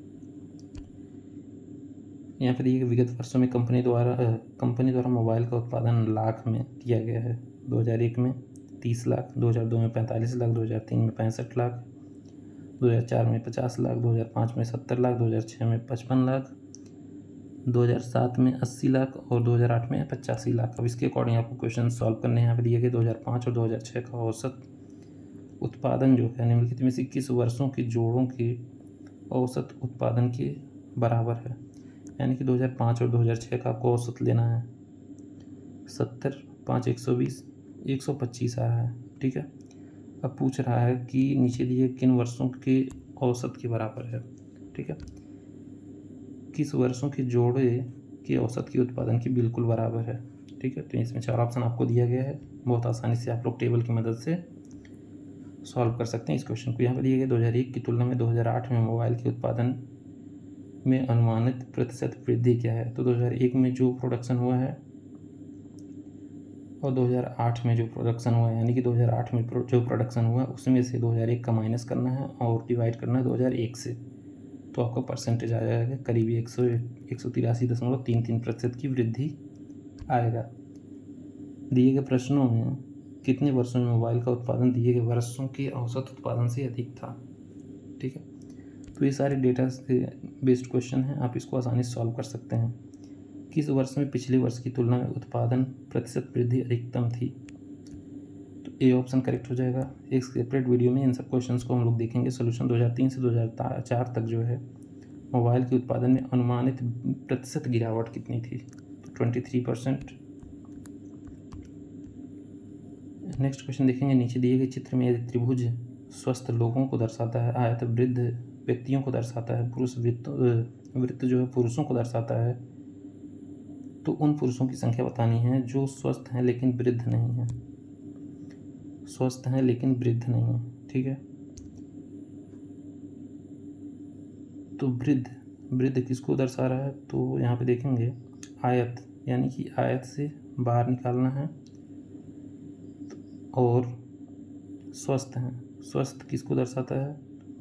यहाँ पे देखिए विगत वर्षों में कंपनी द्वारा कंपनी द्वारा मोबाइल का उत्पादन लाख में किया गया है। दो हज़ार एक में तीस लाख, दो हज़ार दो में पैंतालीस लाख, दो हज़ार तीन में पैंसठ लाख, दो हज़ार चार में पचास लाख, दो हज़ार पाँच में सत्तर लाख, दो हज़ार छः में पचपन लाख, दो हज़ार सात में अस्सी लाख और दो हज़ार आठ में पचासी लाख। अब इसके अकॉर्डिंग आपको क्वेश्चन सॉल्व करने हैं। यहाँ पे दिए गए दो हज़ार पाँच और दो हज़ार छः का औसत उत्पादन जो है निम्नलिखित में से इक्कीस वर्षों के जोड़ों के औसत उत्पादन के बराबर है। यानी कि दो हज़ार पाँच और दो हज़ार छः का आपको औसत लेना है। सत्तर पाँच एक सौ बीस एक सौ पच्चीस आ रहा है, ठीक है। अब पूछ रहा है कि नीचे दिए किन वर्षों के औसत के बराबर है। ठीक है, किस वर्षों के जोड़े के औसत के उत्पादन की बिल्कुल बराबर है। ठीक है, तो इसमें चार ऑप्शन आपको दिया गया है, बहुत आसानी से आप लोग टेबल की मदद से सॉल्व कर सकते हैं इस क्वेश्चन को। यहाँ पर दिया गया दो हज़ार एक की तुलना में दो हज़ार आठ में मोबाइल के उत्पादन में अनुमानित प्रतिशत वृद्धि क्या है। तो दो हज़ार एक में जो प्रोडक्शन हुआ है और दो हज़ार आठ में जो प्रोडक्शन हुआ है, यानी कि दो हज़ार आठ में जो प्रोडक्शन हुआ है उसमें से दो हज़ार एक का माइनस करना है और डिवाइड करना है दो हज़ार एक से, तो आपका परसेंटेज आ जाएगा करीबी एक सौ एक सौ तिरासी दशमलव तीन तीन प्रतिशत की वृद्धि आएगा। दिए गए प्रश्नों में कितने वर्षों में मोबाइल का उत्पादन दिए गए वर्षों के औसत उत्पादन से अधिक था। ठीक है, तो ये सारे डेटा से बेस्ड क्वेश्चन हैं, आप इसको आसानी से सॉल्व कर सकते हैं। किस वर्ष में पिछले वर्ष की तुलना में उत्पादन प्रतिशत वृद्धि अधिकतम थी। तो ए ऑप्शन करेक्ट हो जाएगा। एक सेपरेट वीडियो में इन सब क्वेश्चंस को हम लोग देखेंगे। सोल्यूशन दो हज़ार तीन से दो हज़ार चार तक जो है मोबाइल के उत्पादन में अनुमानित प्रतिशत गिरावट कितनी थी, तो twenty three percent. Next question देखेंगे, नीचे दिए गए चित्र में यदि त्रिभुज स्वस्थ लोगों को दर्शाता है, आयत वृद्ध व्यक्तियों को दर्शाता है, पुरुष वृत्त वृत्त जो है पुरुषों को दर्शाता है, तो उन पुरुषों की संख्या बतानी है जो स्वस्थ हैं लेकिन वृद्ध नहीं हैं। स्वस्थ हैं लेकिन वृद्ध नहीं हैं। ठीक है, तो वृद्ध वृद्ध किसको दर्शा रहा है, तो यहाँ पे देखेंगे आयत, यानी कि आयत से बाहर निकालना है। और स्वस्थ हैं, स्वस्थ किसको दर्शाता है,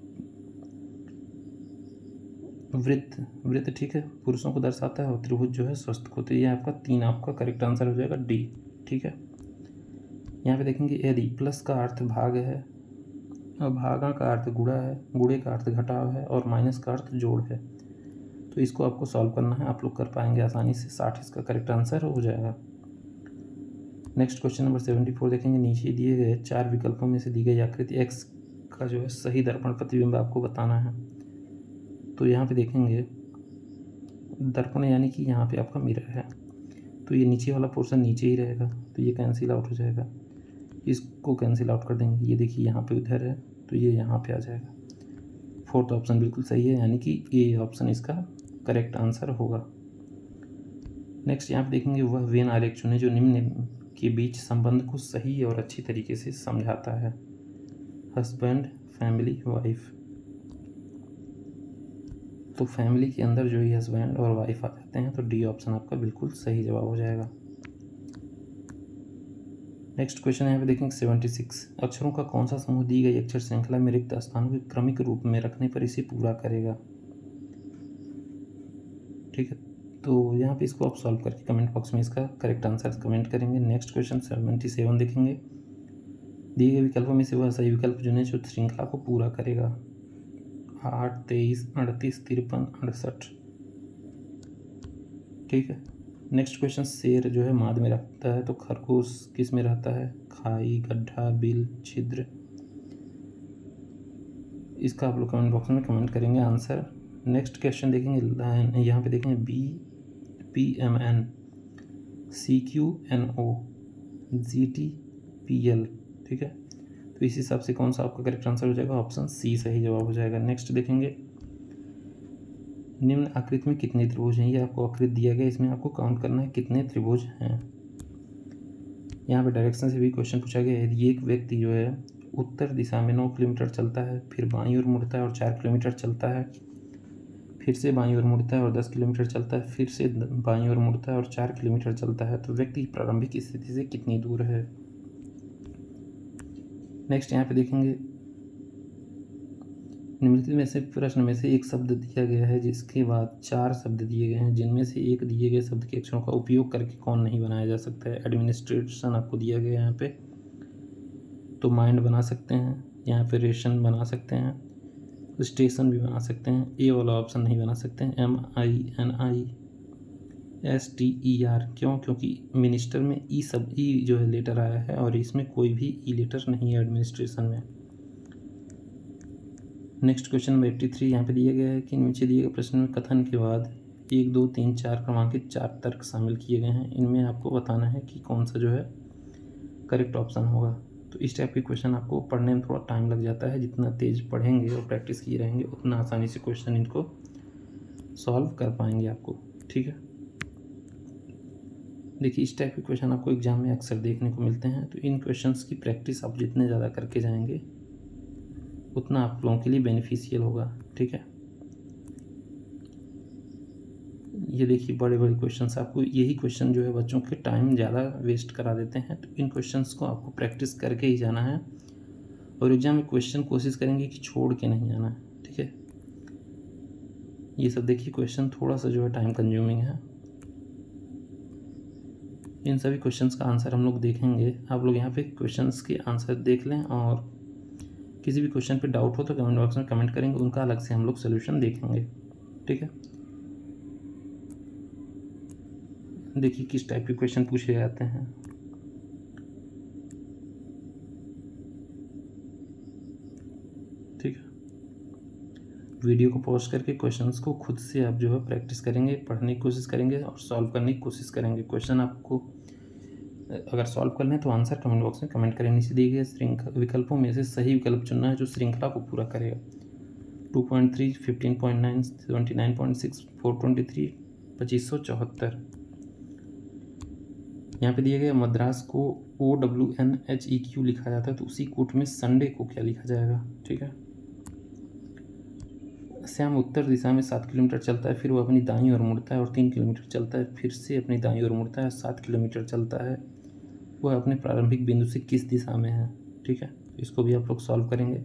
वृत्त वृत्त ठीक है पुरुषों को दर्शाता है, और त्रिभुज जो है स्वस्थ को। तो ये आपका तीन आपका करेक्ट आंसर हो जाएगा डी। ठीक है, यहाँ पे देखेंगे यदि प्लस का अर्थ भाग है और भागा का अर्थ गुणा है, गुणे का अर्थ घटाव है और माइनस का अर्थ जोड़ है, तो इसको आपको सॉल्व करना है। आप लोग कर पाएंगे आसानी से, साठ इसका करेक्ट आंसर हो जाएगा। Next question number seventy four देखेंगे, नीचे दिए गए चार विकल्पों में से दी गई आकृति एक्स का जो है सही दर्पण प्रतिबिंब आपको बताना है। तो यहाँ पे देखेंगे दर्पण यानी कि यहाँ पे आपका मिरर है, तो ये नीचे वाला पोर्शन नीचे ही रहेगा, तो ये कैंसिल आउट हो जाएगा। इसको कैंसिल आउट कर देंगे, ये देखिए यहाँ पे उधर है तो ये यहाँ पे आ जाएगा। फोर्थ ऑप्शन बिल्कुल सही है, यानी कि ए ऑप्शन इसका करेक्ट आंसर होगा। नेक्स्ट यहाँ पे देखेंगे वह वेन आरेख चुने जो निम्न के बीच संबंध को सही और अच्छी तरीके से समझाता है। Husband, family, wife. तो फैमिली के अंदर जो ही हस्बैंड और वाइफ आ जाते हैं, तो डी ऑप्शन आपका बिल्कुल सही जवाब हो जाएगा। नेक्स्ट क्वेश्चन यहाँ पे देखेंगे सेवेंटी सिक्स, अक्षरों का कौन सा समूह दी गई अक्षर श्रृंखला में रिक्त स्थानों के क्रमिक रूप में रखने पर इसे पूरा करेगा। ठीक है, तो यहाँ पे इसको आप सॉल्व करके कमेंट बॉक्स में इसका करेक्ट आंसर कमेंट करेंगे। नेक्स्ट क्वेश्चन सेवेंटी सेवन देखेंगे, दिए गए विकल्पों में से वह सही विकल्प चुनें जो श्रृंखला को पूरा करेगा। आठ, तेईस, अड़तीस, तिरपन, अड़सठ। ठीक है, नेक्स्ट क्वेश्चन, शेर जो है माद में रहता है तो खरगोश किस में रहता है, खाई, गड्ढा, बिल, छिद्र। इसका आप लोग कमेंट बॉक्स में कमेंट करेंगे आंसर। नेक्स्ट क्वेश्चन देखेंगे, यहाँ पे देखेंगे B P M N, C Q N O, G T P L. ठीक है, तो इस हिसाब से कौन सा आपका करेक्ट आंसर हो जाएगा, ऑप्शन सी सही जवाब हो जाएगा। नेक्स्ट देखेंगे, निम्न आकृति में कितने त्रिभुज हैं। ये आपको आकृति दिया गया, इसमें आपको काउंट करना है कितने त्रिभुज हैं। यहाँ पे डायरेक्शन से भी क्वेश्चन पूछा गया है। यदि एक व्यक्ति जो है उत्तर दिशा में नौ किलोमीटर चलता है, फिर बाईं ओर मुड़ता है और चार किलोमीटर चलता है, फिर से बाईं ओर मुड़ता है और दस किलोमीटर चलता है, फिर से बाईं ओर मुड़ता है और चार किलोमीटर चलता है, तो व्यक्ति प्रारंभिक स्थिति से कितनी दूर है। नेक्स्ट यहाँ पे देखेंगे, निम्नलिखित में से प्रश्न में से एक शब्द दिया गया है जिसके बाद चार शब्द दिए गए हैं, जिनमें से एक दिए गए शब्द के अक्षरों का उपयोग करके कौन नहीं बनाया जा सकता है। एडमिनिस्ट्रेशन आपको दिया गया है यहाँ पे, तो माइंड बना सकते हैं, यहाँ पे रेशन बना सकते हैं, स्टेशन भी बना सकते हैं। ए वाला ऑप्शन नहीं बना सकते हैं, M I N I S T E R. क्यों, क्योंकि मिनिस्टर में ई सब ई जो है लेटर आया है और इसमें कोई भी ई लेटर नहीं है एडमिनिस्ट्रेशन में। Next question number eighty three, यहाँ पे दिया गया है कि नीचे दिए गए प्रश्न में कथन के बाद एक, दो, तीन, चार क्रमांकित चार तर्क शामिल किए गए हैं। इनमें आपको बताना है कि कौन सा जो है करेक्ट ऑप्शन होगा। तो इस टाइप के क्वेश्चन आपको पढ़ने में थोड़ा टाइम लग जाता है। जितना तेज़ पढ़ेंगे और प्रैक्टिस किए रहेंगे उतना आसानी से क्वेश्चन इनको सॉल्व कर पाएंगे आपको, ठीक है। देखिए इस टाइप के क्वेश्चन आपको एग्जाम में अक्सर देखने को मिलते हैं। तो इन क्वेश्चंस की प्रैक्टिस आप जितने ज़्यादा करके जाएंगे उतना आप लोगों के लिए बेनिफिशियल होगा, ठीक है। ये देखिए बड़े बड़े क्वेश्चंस, आपको यही क्वेश्चन जो है बच्चों के टाइम ज़्यादा वेस्ट करा देते हैं। तो इन क्वेश्चंस को आपको प्रैक्टिस करके ही जाना है और एग्जाम में क्वेश्चन कोशिश करेंगे कि छोड़ के नहीं आना है, ठीक है। ये सब देखिए क्वेश्चन थोड़ा सा जो है टाइम कंज्यूमिंग है। इन सभी क्वेश्चंस का आंसर हम लोग देखेंगे। आप लोग यहाँ पे क्वेश्चंस के आंसर देख लें और किसी भी क्वेश्चन पे डाउट हो तो कमेंट बॉक्स में कमेंट करेंगे, उनका अलग से हम लोग सोल्यूशन देखेंगे, ठीक है। देखिए किस टाइप के क्वेश्चन पूछे जाते हैं। ठीक है, वीडियो को पॉज करके क्वेश्चंस को खुद से आप जो है प्रैक्टिस करेंगे, पढ़ने की कोशिश करेंगे और सॉल्व करने की कोशिश करेंगे। क्वेश्चन आपको अगर सॉल्व कर लें तो आंसर कमेंट बॉक्स में कमेंट करें। नीचे दिए गए श्रृंखला विकल्पों में से सही विकल्प चुनना है जो श्रृंखला को पूरा करेगा। Two point three, fifteen point nine, seventy nine point six, four twenty three, पच्चीस सौ चौहत्तर। यहाँ पे दिया गया मद्रास को O W N H E Q लिखा जाता है, तो उसी कोट में संडे को क्या लिखा जाएगा, ठीक है। श्याम उत्तर दिशा में सात किलोमीटर चलता है, फिर वो अपनी दाईं ओर मुड़ता है और तीन किलोमीटर चलता है, फिर से अपनी दाईं ओर मुड़ता है, सात किलोमीटर चलता है। वह अपने प्रारंभिक बिंदु से किस दिशा में है, ठीक है। इसको भी आप लोग सॉल्व करेंगे।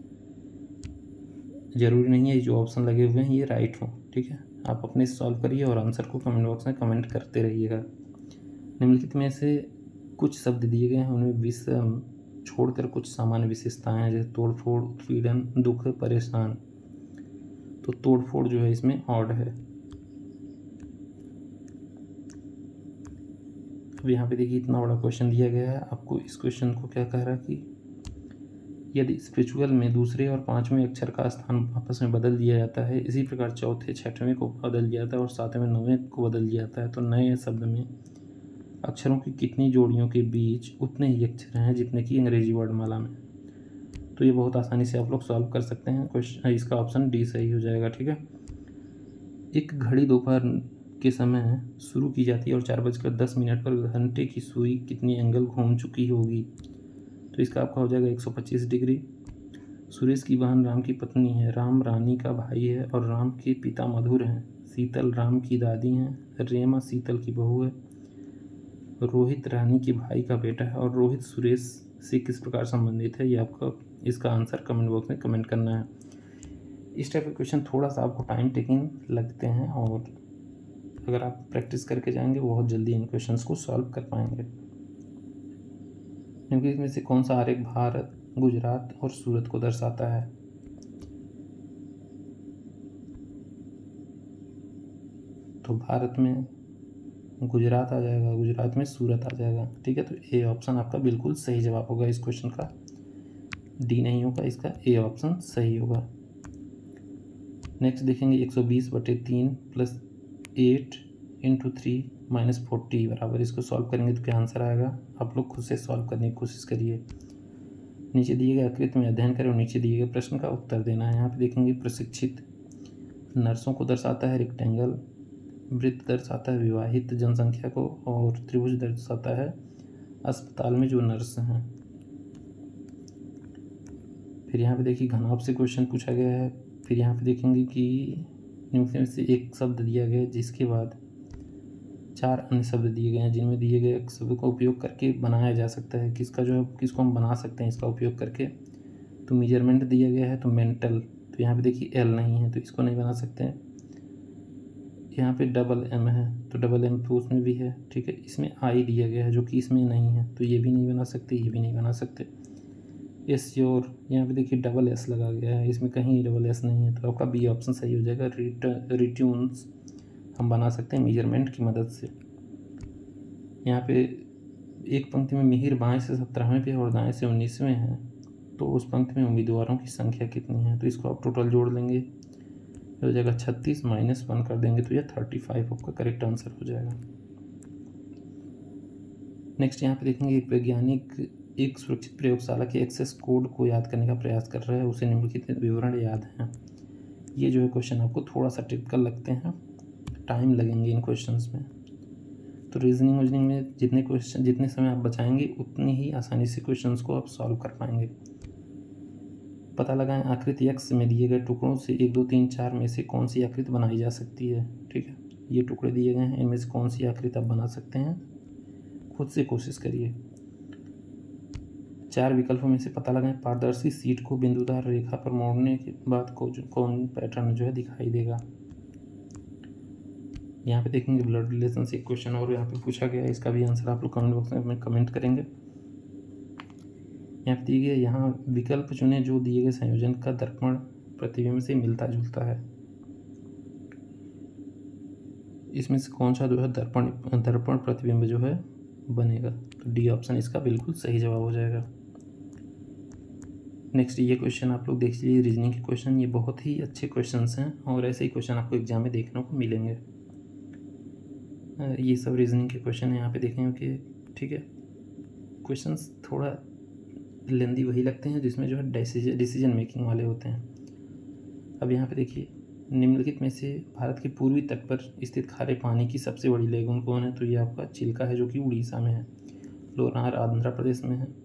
ज़रूरी नहीं है जो ऑप्शन लगे हुए हैं ये राइट हो, ठीक है। आप अपने सॉल्व करिए और आंसर को कमेंट बॉक्स में कमेंट करते रहिएगा। निम्नलिखित में से कुछ शब्द दिए गए हैं, उनमें विषम छोड़कर कुछ सामान्य विशेषताएं हैं, जैसे तोड़फोड़, उत्पीड़न, दुख, परेशान। तो तोड़फोड़ जो है इसमें ऑड है। अब यहाँ पे देखिए इतना बड़ा क्वेश्चन दिया गया है, आपको इस क्वेश्चन को क्या कह रहा है कि यदि स्पिरिचुअल में दूसरे और पांचवें अक्षर का स्थान आपस में बदल दिया जाता है, इसी प्रकार चौथे छठवें को बदल दिया जाता है और सातवें नौवें को बदल दिया जाता है, तो नए शब्द में अक्षरों की कितनी जोड़ियों के बीच उतने ही अक्षर हैं जितने कि अंग्रेजी वर्णमाला में। तो ये बहुत आसानी से आप लोग सॉल्व कर सकते हैं। क्वेश्चन इसका ऑप्शन डी सही हो जाएगा, ठीक है। एक घड़ी दोपहर के समय शुरू की जाती है और चार बजकर दस मिनट पर घंटे की सुई कितनी एंगल घूम चुकी होगी, तो इसका आपका हो जाएगा एक सौ पच्चीस डिग्री। सुरेश की बहन राम की पत्नी है, राम रानी का भाई है और राम के पिता मधुर हैं। शीतल राम की दादी हैं, रेमा शीतल की बहू है, रोहित रानी के भाई का बेटा है और रोहित सुरेश से किस प्रकार संबंधित है। ये आपका इसका आंसर कमेंट बॉक्स में कमेंट करना है। इस टाइप के क्वेश्चन थोड़ा सा आपको टाइम टेकिंग लगते हैं और अगर आप प्रैक्टिस करके जाएंगे बहुत जल्दी इन क्वेश्चंस को सॉल्व कर पाएंगे। क्योंकि इसमें से कौन सा आरेख भारत, गुजरात और सूरत को दर्शाता है। तो भारत में गुजरात आ जाएगा, गुजरात में सूरत आ जाएगा, ठीक है। तो ए ऑप्शन आपका बिल्कुल सही जवाब होगा इस क्वेश्चन का। डी नहीं होगा, इसका ए ऑप्शन सही होगा। नेक्स्ट देखेंगे एक सौ बीस बटे तीन plus eight into three minus forty बराबर, इसको सॉल्व करेंगे तो क्या आंसर आएगा। आप लोग खुद से सॉल्व करने की कोशिश करिए। नीचे दिए गए आकृति में अध्ययन करें और नीचे दिए गए प्रश्न का उत्तर देना है। यहाँ पे देखेंगे प्रशिक्षित नर्सों को दर्शाता है रेक्टेंगल, वृत्त दर्शाता है विवाहित जनसंख्या को और त्रिभुज दर्शाता है अस्पताल में जो नर्स हैं। फिर यहाँ पे देखिए घनाभ से क्वेश्चन पूछा गया है। फिर यहाँ पे देखेंगे कि निम्न में से एक शब्द दिया गया है जिसके बाद चार अन्य शब्द दिए गए हैं जिनमें दिए गए शब्द का उपयोग करके बनाया जा सकता है। किसका जो है किसको हम बना सकते हैं इसका उपयोग करके। तो मेजरमेंट दिया गया है तो मेंटल, तो यहाँ पे देखिए एल नहीं है तो इसको नहीं बना सकते हैं। यहाँ पे डबल एम है तो डबल एम तो उसमें भी है, ठीक है। इसमें आई दिया गया है जो कि इसमें नहीं है तो ये भी नहीं बना सकते, ये भी नहीं बना सकते। एस योर, यहाँ पे देखिए डबल एस लगा गया है, इसमें कहीं डबल एस नहीं है तो आपका बी ऑप्शन सही हो जाएगा। रिट्यून्स हम बना सकते हैं मेजरमेंट की मदद से। यहाँ पे एक पंक्ति में मिहिर बाएं से सत्रहवें पे और दाएं से उन्नीसवें है, तो उस पंक्ति में उम्मीदवारों की संख्या कितनी है, तो इसको आप टोटल जोड़ लेंगे हो जाएगा छत्तीस, माइनस वन कर देंगे तो यह थर्टी फाइव आपका करेक्ट आंसर हो जाएगा। नेक्स्ट यहाँ पे देखेंगे एक वैज्ञानिक एक सुरक्षित प्रयोगशाला के एक्सेस कोड को याद करने का प्रयास कर रहा है, उसे निम्नलिखित विवरण याद हैं। ये जो है क्वेश्चन आपको थोड़ा सा टिपिकल लगते हैं, टाइम लगेंगे इन क्वेश्चंस में। तो रीजनिंग वजनिंग में जितने क्वेश्चन जितने समय आप बचाएंगे उतनी ही आसानी से क्वेश्चंस को आप सॉल्व कर पाएंगे। पता लगाएं आकृति एक्स में दिए गए टुकड़ों से एक दो तीन चार में से कौन सी आकृति बनाई जा सकती है। ठीक है, ये टुकड़े दिए गए हैं, इनमें से कौन सी आकृति आप बना सकते हैं, खुद से कोशिश करिए। चार विकल्पों में से पता लगाएं पारदर्शी शीट को बिंदुदार रेखा पर मोड़ने के बाद को जो कौन पैटर्न जो है दिखाई देगा। यहाँ पे देखेंगे ब्लड रिलेशन से एक क्वेश्चन और यहाँ पे पूछा गया है, इसका भी आंसर आप लोग कमेंट बॉक्स में कमेंट करेंगे। यहाँ पे दिए गए यहाँ विकल्प चुने जो दिए गए संयोजन का दर्पण प्रतिबिंब से मिलता जुलता है। इसमें से कौन सा जो है दर्पण दर्पण प्रतिबिंब जो है बनेगा, तो डी ऑप्शन इसका बिल्कुल सही जवाब हो जाएगा। नेक्स्ट ये क्वेश्चन आप लोग देख लीजिए, रीजनिंग के क्वेश्चन, ये बहुत ही अच्छे क्वेश्चंस हैं और ऐसे ही क्वेश्चन आपको एग्जाम में देखने को मिलेंगे। ये सब रीजनिंग के क्वेश्चन है, यहाँ पे देखेंगे कि ठीक है क्वेश्चंस थोड़ा लेंदी वही लगते हैं जिसमें जो है डिसीजन डिसीजन मेकिंग वाले होते हैं। अब यहाँ पे देखिए निम्नलिखित में से भारत के पूर्वी तट पर स्थित खारे पानी की सबसे बड़ी लेगून कौन है, तो ये आपका चिल्का है जो कि उड़ीसा में है। लोनार आंध्र प्रदेश में है।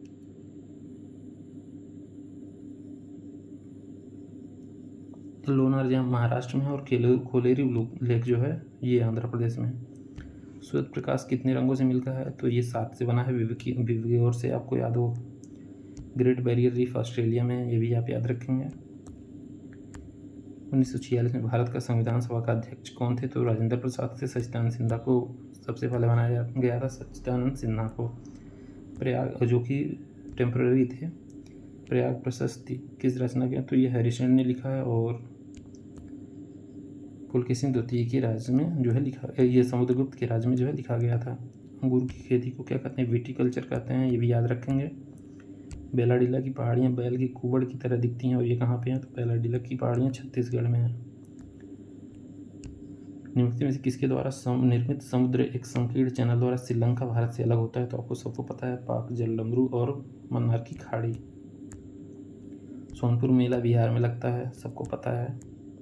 लोनार जहाँ महाराष्ट्र में है और कोलेरी लेक जो है ये आंध्र प्रदेश में है। सूर्य प्रकाश कितने रंगों से मिलता है, तो ये सात से बना है, विविध ओर से आपको याद हो। ग्रेट बैरियर रीफ ऑस्ट्रेलिया में, ये भी आप याद रखेंगे। उन्नीस सौ छियालीस में भारत का संविधान सभा का अध्यक्ष कौन थे, तो राजेंद्र प्रसाद से सच्चिदानंद सिन्हा को सबसे पहले बनाया गया था, सच्चिदानंद सिन्हा को। प्रयाग जो कि टेम्पररी थे। प्रयाग प्रशस्ति किस रचना के, तो ये हरिशचंद्र ने लिखा है और पुलकेशिन द्वितीय के राज्य में जो है लिखा, ये समुद्रगुप्त के राज्य में जो है लिखा गया था। अंगूर की खेती को क्या कहते हैं, विटीकल्चर कहते हैं, ये भी याद रखेंगे। बेलाडीला की पहाड़ियाँ बैल की कुबड़ की तरह दिखती हैं और ये कहाँ पे हैं, तो बेलाडीला की पहाड़ियाँ छत्तीसगढ़ में हैं। निम्नलिखित में से किसके द्वारा सम, निर्मित समुद्र एक संकीर्ण चैनल द्वारा श्रीलंका भारत से अलग होता है, तो आपको सबको पता है पाक जलडमरू और मन्नार की खाड़ी। सोनपुर मेला बिहार में लगता है, सबको पता है।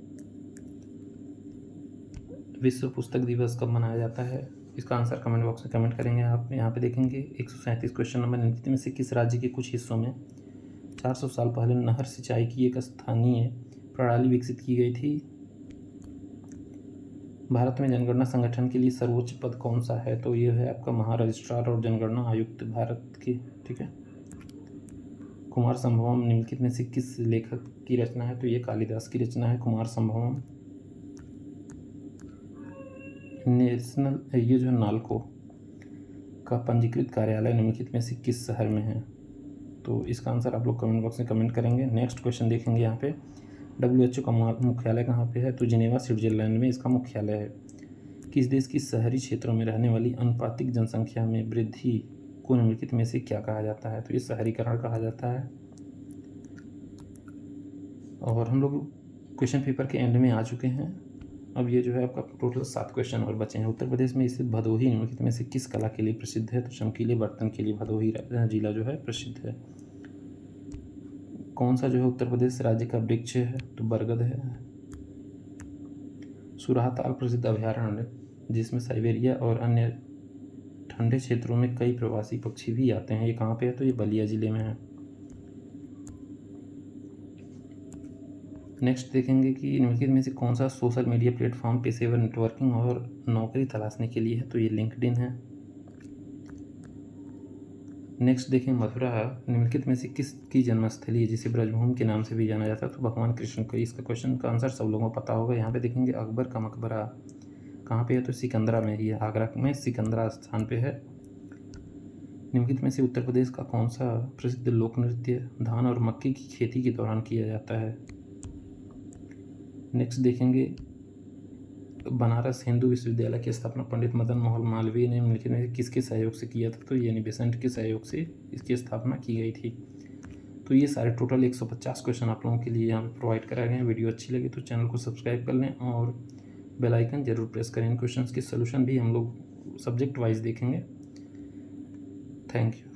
विश्व पुस्तक दिवस कब मनाया जाता है, इसका आंसर कमेंट बॉक्स में कमेंट करेंगे आप। यहाँ पे देखेंगे एक सौ सैंतीस क्वेश्चन नंबर, निम्नलिखित में से किस राज्य के कुछ हिस्सों में चार सौ साल पहले नहर सिंचाई की एक स्थानीय प्रणाली विकसित की गई थी। भारत में जनगणना संगठन के लिए सर्वोच्च पद कौन सा है, तो ये है आपका महारजिस्ट्रार और जनगणना आयुक्त भारत की। ठीक है, कुमार संभवम निम्नलिखित में से किस लेखक की रचना है, तो ये कालिदास की रचना है कुमार संभवम। नेशनल ये जो नालको का पंजीकृत कार्यालय निम्नलिखित में से किस शहर में है, तो इसका आंसर आप लोग कमेंट बॉक्स में कमेंट करेंगे। नेक्स्ट क्वेश्चन देखेंगे यहाँ पे, डब्ल्यू एच ओ का मुख्यालय कहाँ पे है, तो जिनेवा स्विट्जरलैंड में इसका मुख्यालय है। किस देश की शहरी क्षेत्रों में रहने वाली अनुपातिक जनसंख्या में वृद्धि को निम्नलिखित में से क्या कहा जाता है, तो ये शहरीकरण कहा जाता है। और हम लोग क्वेश्चन पेपर के एंड में आ चुके हैं। अब ये जो है आपका टोटल सात क्वेश्चन और बचे हैं। उत्तर प्रदेश में स्थित भदोही निम्नलिखित में से किस कला के लिए प्रसिद्ध है, तो चमकीले बर्तन के लिए भदोही जिला जो है प्रसिद्ध है। कौन सा जो है उत्तर प्रदेश राज्य का वृक्ष है, तो बरगद है। सुराहताल प्रसिद्ध अभयारण्य जिसमें साइबेरिया और अन्य ठंडे क्षेत्रों में कई प्रवासी पक्षी भी आते हैं, ये कहाँ पे है, तो ये बलिया जिले में है। नेक्स्ट देखेंगे कि निम्नलिखित में से कौन सा सोशल मीडिया प्लेटफॉर्म पेशेवर नेटवर्किंग और नौकरी तलाशने के लिए है, तो ये लिंक्डइन है। नेक्स्ट देखें मथुरा निम्नलिखित में से किसकी जन्मस्थली है जिसे ब्रजभूमि के नाम से भी जाना जाता है, तो भगवान कृष्ण को। इसका क्वेश्चन का आंसर सब लोगों को पता होगा। यहाँ पे देखेंगे अकबर का मकबरा कहाँ पे है, तो सिकंदरा में ही है, आगरा में सिकंदरा स्थान पे है। निम्नलिखित में से उत्तर प्रदेश का कौन सा प्रसिद्ध लोक नृत्य धान और मक्के की खेती के दौरान किया जाता है। नेक्स्ट देखेंगे बनारस हिंदू विश्वविद्यालय की स्थापना पंडित मदन मोहन मालवीय ने निम्नलिखित में किसके सहयोग से किया था, तो यानी बेसेंट के सहयोग से इसकी स्थापना की गई थी। तो ये सारे टोटल एक सौ पचास क्वेश्चन आप लोगों के लिए यहाँ पे प्रोवाइड कराए गए हैं। वीडियो अच्छी लगी तो चैनल को सब्सक्राइब कर लें और बेल आइकन जरूर प्रेस करें। इन क्वेश्चंस के सोल्यूशन भी हम लोग सब्जेक्ट वाइज देखेंगे। Thank you.